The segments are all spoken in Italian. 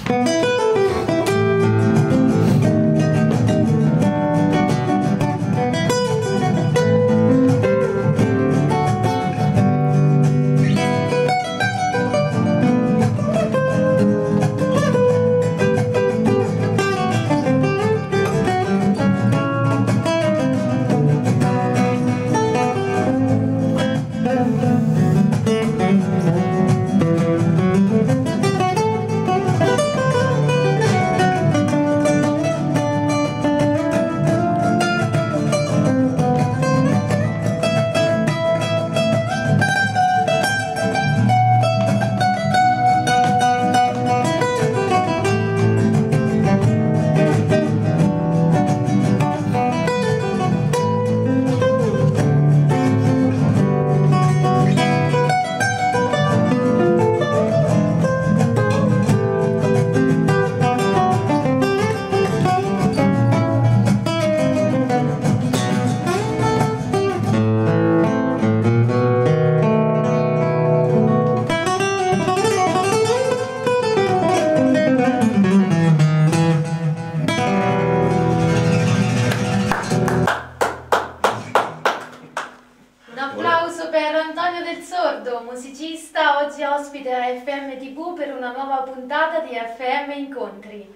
Musicista, oggi ospite a FM TV per una nuova puntata di FM Incontri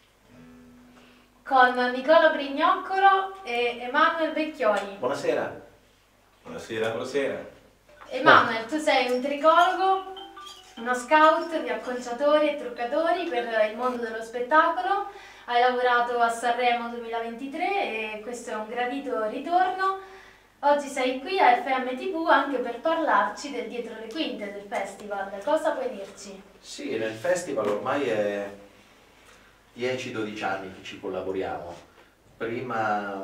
con Nicola Brignoccolo e Emanuele Vecchioli. Buonasera. Buonasera. Buonasera. Emanuele, tu sei un tricologo, uno scout di acconciatori e truccatori per il mondo dello spettacolo. Hai lavorato a Sanremo 2023 e questo è un gradito ritorno. Oggi sei qui a FM TV anche per parlarci del dietro le quinte del festival. Cosa puoi dirci? Sì, nel festival ormai è 10-12 anni che ci collaboriamo. Prima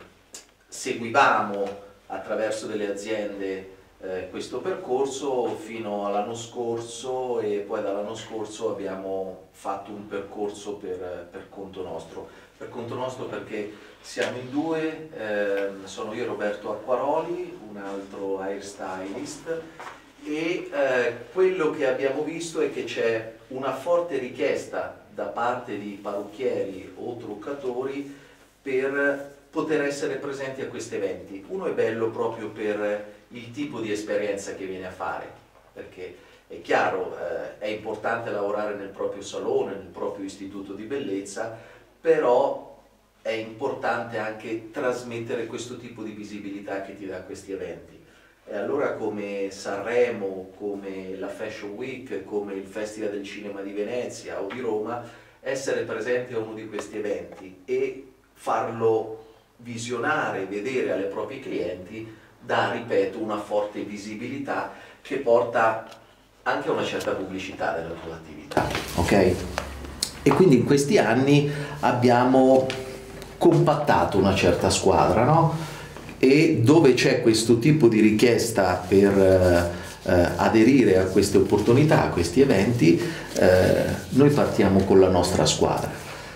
seguivamo attraverso delle aziende questo percorso fino all'anno scorso e poi dall'anno scorso abbiamo fatto un percorso per conto nostro. Per conto nostro perché siamo in due, sono io Roberto Acquaroli, un altro hairstylist e quello che abbiamo visto è che c'è una forte richiesta da parte di parrucchieri o truccatori per poter essere presenti a questi eventi. Uno è bello proprio per il tipo di esperienza che viene a fare, perché è chiaro, è importante lavorare nel proprio salone, nel proprio istituto di bellezza, però è importante anche trasmettere questo tipo di visibilità che ti dà questi eventi. E allora come Sanremo, come la Fashion Week, come il Festival del Cinema di Venezia o di Roma, essere presente a uno di questi eventi e farlo visionare, vedere alle propri clienti, dà, ripeto, una forte visibilità che porta anche a una certa pubblicità della tua attività, ok? E quindi in questi anni abbiamo compattato una certa squadra, no? E dove c'è questo tipo di richiesta per aderire a queste opportunità, a questi eventi, noi partiamo con la nostra squadra.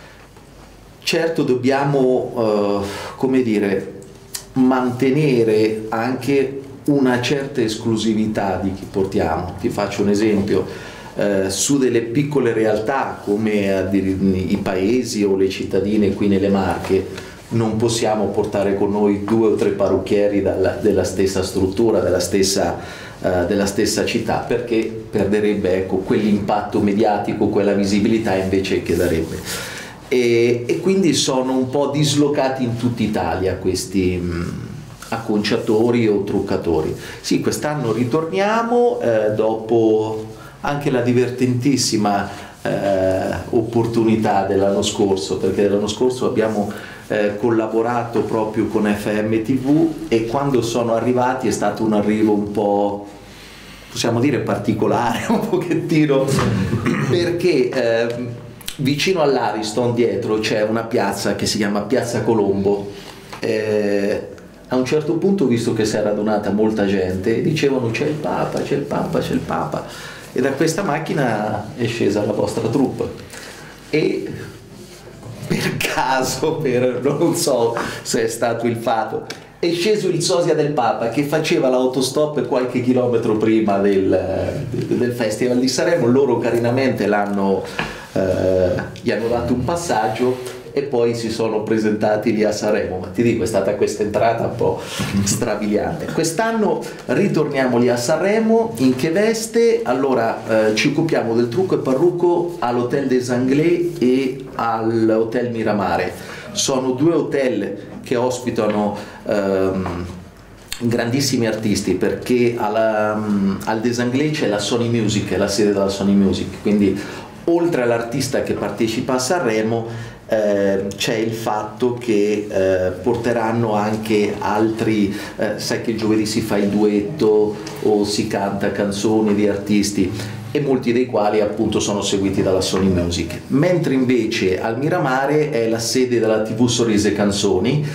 Certo dobbiamo, come dire, mantenere anche una certa esclusività di chi portiamo. Ti faccio un esempio, su delle piccole realtà come i paesi o le cittadine qui nelle Marche non possiamo portare con noi 2 o 3 parrucchieri della stessa struttura, della stessa città, perché perderebbe, ecco, quell'impatto mediatico, quella visibilità invece che darebbe. E quindi sono un po' dislocati in tutta Italia questi acconciatori o truccatori. Sì, quest'anno ritorniamo dopo anche la divertentissima opportunità dell'anno scorso, perché l'anno scorso abbiamo collaborato proprio con FM TV e quando sono arrivati è stato un arrivo un po', possiamo dire, particolare, un pochettino, perché vicino all'Ariston dietro c'è una piazza che si chiama Piazza Colombo. A un certo punto, visto che si è radunata molta gente, dicevano c'è il Papa, c'è il Papa, c'è il Papa, e da questa macchina è scesa la vostra troupe e per caso, non so se è stato il fato, è sceso il sosia del Papa che faceva l'autostop qualche chilometro prima del Festival di Sanremo. Loro carinamente l'hanno gli hanno dato un passaggio e poi si sono presentati lì a Sanremo. Ma ti dico, è stata questa entrata un po' strabiliante. Quest'anno ritorniamo lì a Sanremo. In che veste? Allora ci occupiamo del trucco e parrucco all'Hotel des Anglais e all'Hotel Miramare. Sono due hotel che ospitano grandissimi artisti, perché al Des Anglais c'è la Sony Music, è la sede della Sony Music, quindi oltre all'artista che partecipa a Sanremo c'è il fatto che porteranno anche altri, sai che giovedì si fa il duetto o si canta canzoni di artisti, e molti dei quali appunto sono seguiti dalla Sony Music, mentre invece al Miramare è la sede della TV Sorrisi e Canzoni,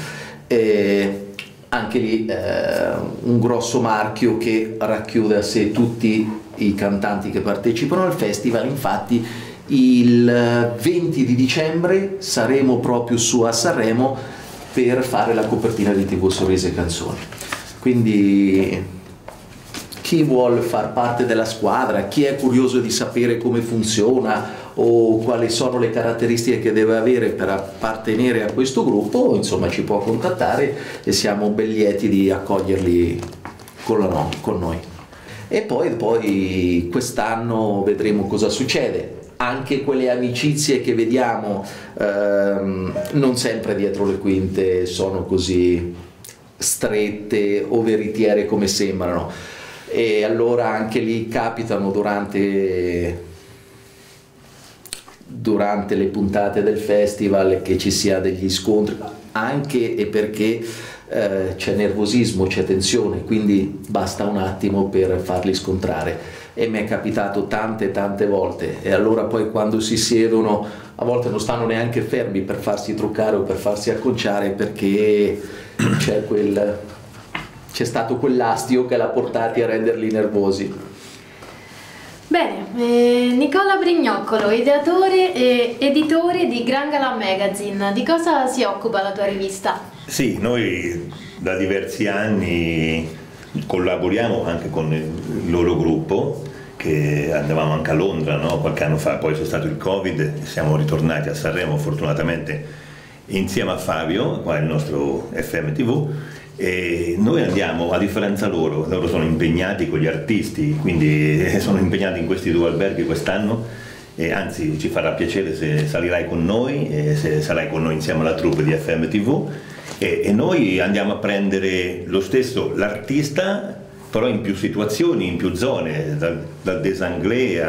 anche lì un grosso marchio che racchiude a sé tutti i cantanti che partecipano al festival. Infatti il 20 di dicembre saremo proprio su a Sanremo per fare la copertina di TV Sorrisi e Canzoni, quindi chi vuole far parte della squadra, chi è curioso di sapere come funziona o quali sono le caratteristiche che deve avere per appartenere a questo gruppo, insomma ci può contattare e siamo ben lieti di accoglierli con noi. E poi quest'anno vedremo cosa succede. Anche quelle amicizie che vediamo non sempre dietro le quinte sono così strette o veritiere come sembrano, e allora anche lì capitano durante le puntate del festival che ci sia degli scontri, anche e perché c'è nervosismo, c'è tensione, quindi basta un attimo per farli scontrare, e mi è capitato tante volte, e allora poi quando si siedono a volte non stanno neanche fermi per farsi truccare o per farsi acconciare, perché c'è stato quell'astio che l'ha portati a renderli nervosi. Bene, Nicola Brignoccolo, ideatore e editore di Gran Galà Magazine, di cosa si occupa la tua rivista? Sì, noi da diversi anni collaboriamo anche con il loro gruppo, che andavamo anche a Londra, no? Qualche anno fa, poi c'è stato il Covid e siamo ritornati a Sanremo fortunatamente insieme a Fabio, qua il nostro FM TV, e noi andiamo, a differenza loro sono impegnati con gli artisti, quindi sono impegnati in questi due alberghi quest'anno, e anzi ci farà piacere se salirai con noi e se sarai con noi insieme alla troupe di FM TV, e noi andiamo a prendere lo stesso l'artista, però in più situazioni, in più zone, dal Des Anglais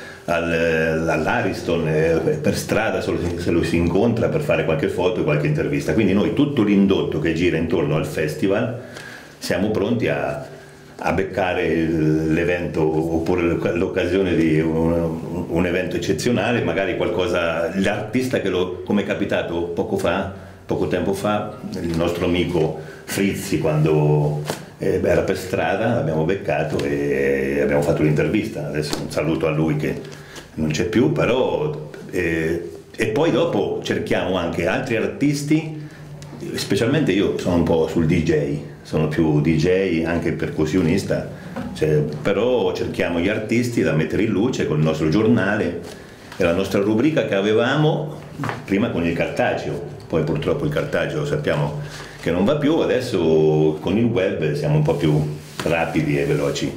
all'Ariston, per strada se lo si incontra per fare qualche foto e qualche intervista. Quindi noi tutto l'indotto che gira intorno al festival siamo pronti a beccare l'evento, oppure l'occasione di un evento eccezionale, magari qualcosa, l'artista che come è capitato poco tempo fa, il nostro amico Frizzi, quando era per strada, l'abbiamo beccato e abbiamo fatto l'intervista. Adesso un saluto a lui che non c'è più, però e poi dopo cerchiamo anche altri artisti, specialmente io sono un po' sul DJ, sono più DJ, anche percussionista, però cerchiamo gli artisti da mettere in luce col nostro giornale e la nostra rubrica che avevamo prima con il cartaceo. Poi purtroppo il cartaceo sappiamo che non va più, adesso con il web siamo un po' più rapidi e veloci.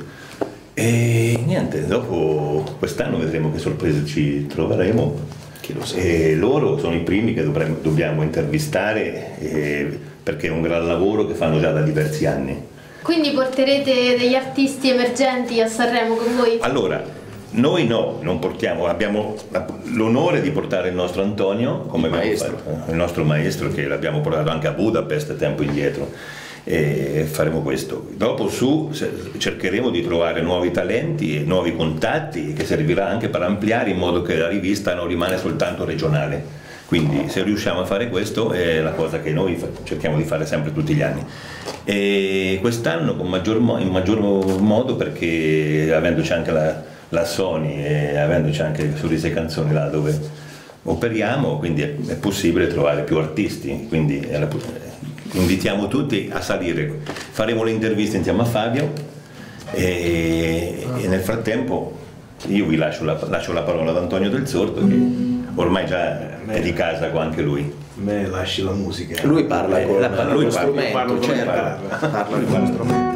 E niente, dopo quest'anno vedremo che sorprese ci troveremo, e loro sono i primi che dobbiamo intervistare, perché è un gran lavoro che fanno già da diversi anni. Quindi porterete degli artisti emergenti a Sanremo con voi? Allora, noi no, non portiamo, abbiamo l'onore di portare il nostro Antonio come maestro, il nostro maestro, che l'abbiamo portato anche a Budapest tempo indietro, e faremo questo. Dopo cercheremo di trovare nuovi talenti e nuovi contatti, che servirà anche per ampliare, in modo che la rivista non rimane soltanto regionale. Quindi se riusciamo a fare questo è la cosa che noi cerchiamo di fare sempre tutti gli anni, e quest'anno in maggior modo, perché avendoci anche la Sony e avendoci anche Sorrisi e Canzoni là dove operiamo, quindi è possibile trovare più artisti, quindi invitiamo tutti a salire. Faremo le interviste insieme a Fabio, e nel frattempo io vi lascio la parola ad Antonio Del Sordo, che ormai già è di casa con anche lui. Me lasci la musica. Lui parla con lui lo parla, strumento, certo. Parla con lo strumento.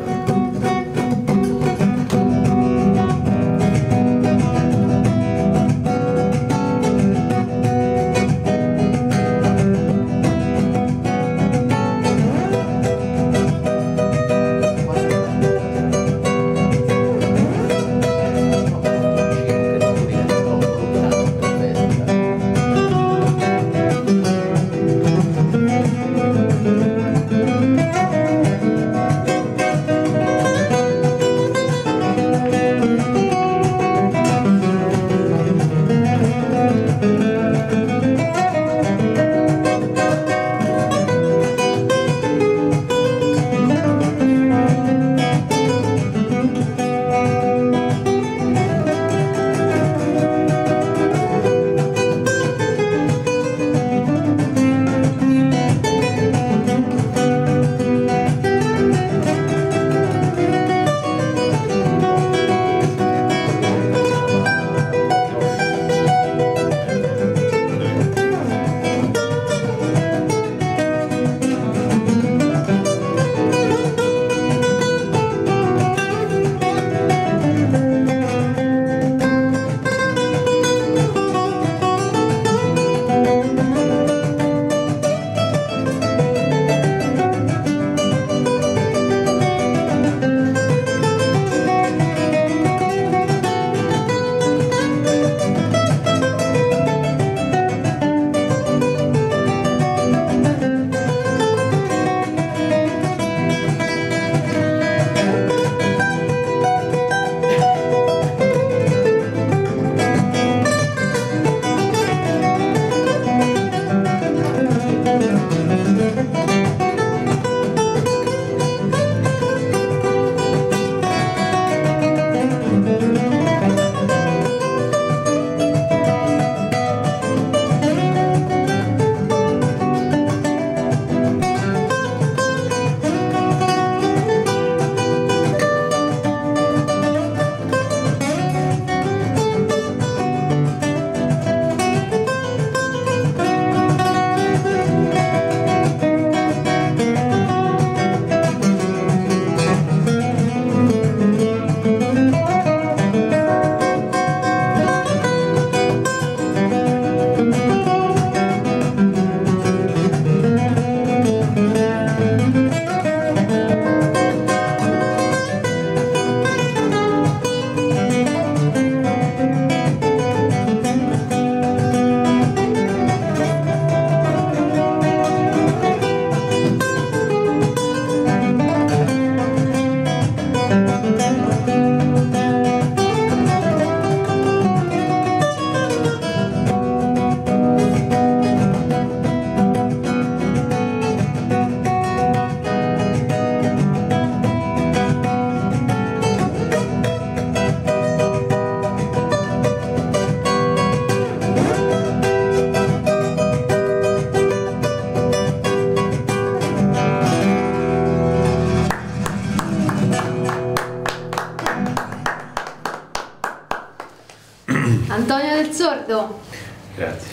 Antonio del Sordo. Grazie.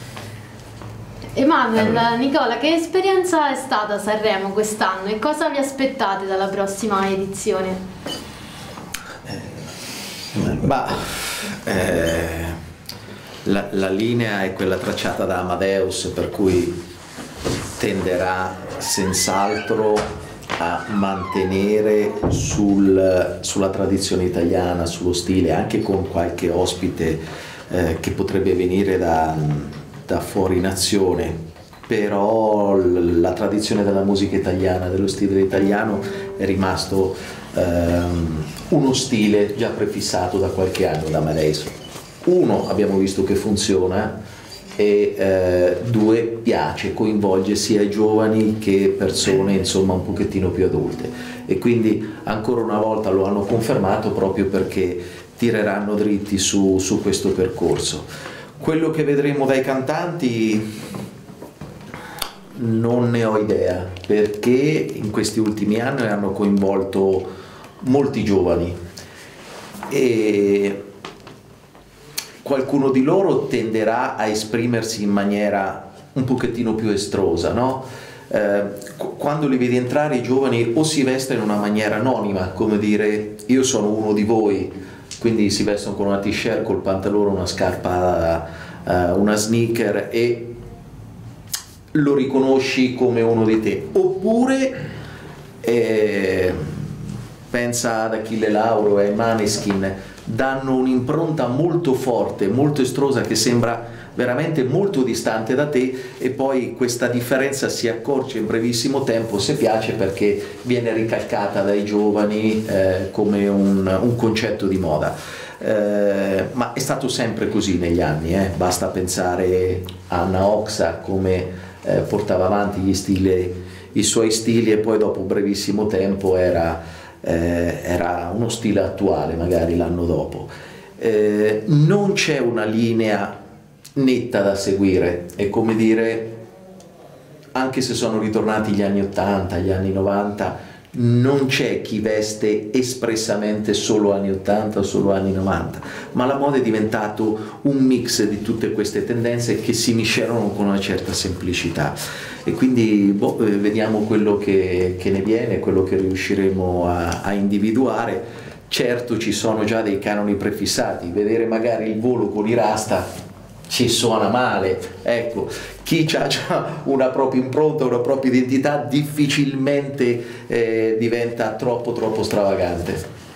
Emanuele, Nicola, che esperienza è stata Sanremo quest'anno e cosa vi aspettate dalla prossima edizione? La linea è quella tracciata da Amadeus, per cui tenderà senz'altro a mantenere sulla tradizione italiana, sullo stile, anche con qualche ospite che potrebbe venire da fuori nazione, però la tradizione della musica italiana, dello stile italiano è rimasto uno stile già prefissato da qualche anno da Amadeus. Uno, abbiamo visto che funziona, e due, piace, coinvolge sia i giovani che persone insomma un pochettino più adulte, e quindi ancora una volta lo hanno confermato proprio perché tireranno dritti su questo percorso. Quello che vedremo dai cantanti non ne ho idea, perché in questi ultimi anni hanno coinvolto molti giovani e qualcuno di loro tenderà a esprimersi in maniera un pochettino più estrosa, no? Quando li vedi entrare i giovani o si vestono in una maniera anonima, come dire io sono uno di voi, quindi si vestono con una t-shirt, col pantalone, una scarpa, una sneaker e lo riconosci come uno di te, oppure pensa ad Achille Lauro e ai Maneskin, danno un'impronta molto forte, molto estrosa, che sembra veramente molto distante da te, e poi questa differenza si accorge in brevissimo tempo, se piace, perché viene ricalcata dai giovani come un concetto di moda. Ma è stato sempre così negli anni, basta pensare a Anna Oxa, come portava avanti i suoi stili, e poi dopo un brevissimo tempo era uno stile attuale, magari l'anno dopo. Non c'è una linea netta da seguire, è come dire, anche se sono ritornati gli anni 80, gli anni 90, non c'è chi veste espressamente solo anni 80 o solo anni 90, ma la moda è diventato un mix di tutte queste tendenze che si miscelano con una certa semplicità, e quindi vediamo quello che ne viene, quello che riusciremo a individuare. Certo, ci sono già dei canoni prefissati, vedere magari il Volo con i rasta ci suona male, ecco, chi ha già una propria impronta, una propria identità, difficilmente diventa troppo stravagante.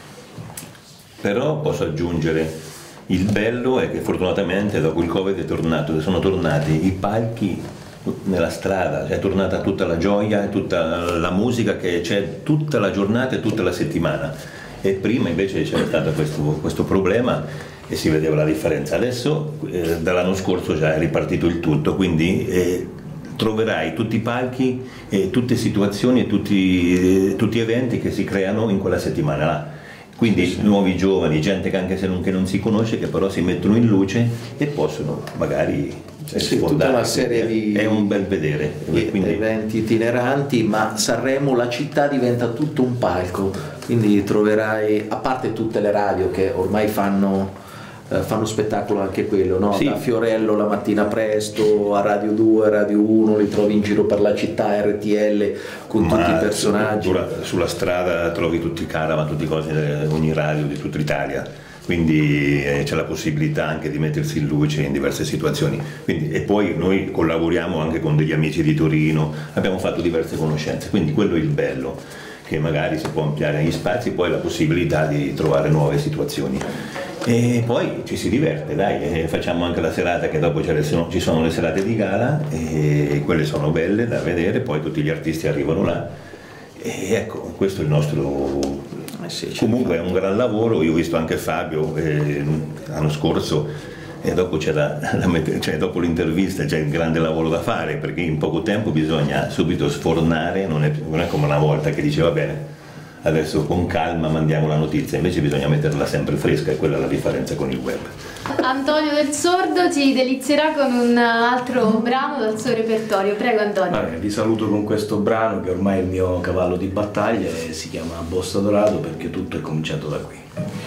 Però posso aggiungere, il bello è che fortunatamente dopo il Covid sono tornati i palchi nella strada, è tornata tutta la gioia, tutta la musica che c'è tutta la giornata e tutta la settimana, e prima invece c'era stato questo problema e si vedeva la differenza. Adesso dall'anno scorso già è ripartito il tutto, quindi troverai tutti i palchi e tutte situazioni e tutti eventi che si creano in quella settimana là. Quindi sì, nuovi giovani, gente che anche se che non si conosce, che però si mettono in luce e possono magari tutta una serie di è un bel vedere, quindi eventi itineranti, ma Sanremo, la città diventa tutto un palco, quindi troverai, a parte tutte le radio che ormai fanno spettacolo anche quello, no? Sì. Da Fiorello la mattina presto, a Radio 2, a Radio 1, li trovi in giro per la città, RTL, con tutti i personaggi. Sulla strada trovi tutti i caravan, tutte cose, ogni radio di tutta l'Italia, quindi c'è la possibilità anche di mettersi in luce in diverse situazioni. Quindi, e poi noi collaboriamo anche con degli amici di Torino, abbiamo fatto diverse conoscenze, quindi quello è il bello, che magari si può ampliare gli spazi, poi la possibilità di trovare nuove situazioni. E poi ci si diverte, dai, facciamo anche la serata, che dopo ci sono le serate di gala, e quelle sono belle da vedere, poi tutti gli artisti arrivano là, e ecco, questo è il nostro... Comunque è un gran lavoro. Io ho visto anche Fabio l'anno scorso, e dopo dopo l'intervista c'è il grande lavoro da fare, perché in poco tempo bisogna subito sfornare, non è come una volta che dice va bene, adesso con calma mandiamo la notizia, invece bisogna metterla sempre fresca, e quella è la differenza con il web. Antonio Del Sordo ci delizierà con un altro brano dal suo repertorio. Prego Antonio. Vi saluto con questo brano che ormai è il mio cavallo di battaglia, e si chiama Bossa Dorato, perché tutto è cominciato da qui.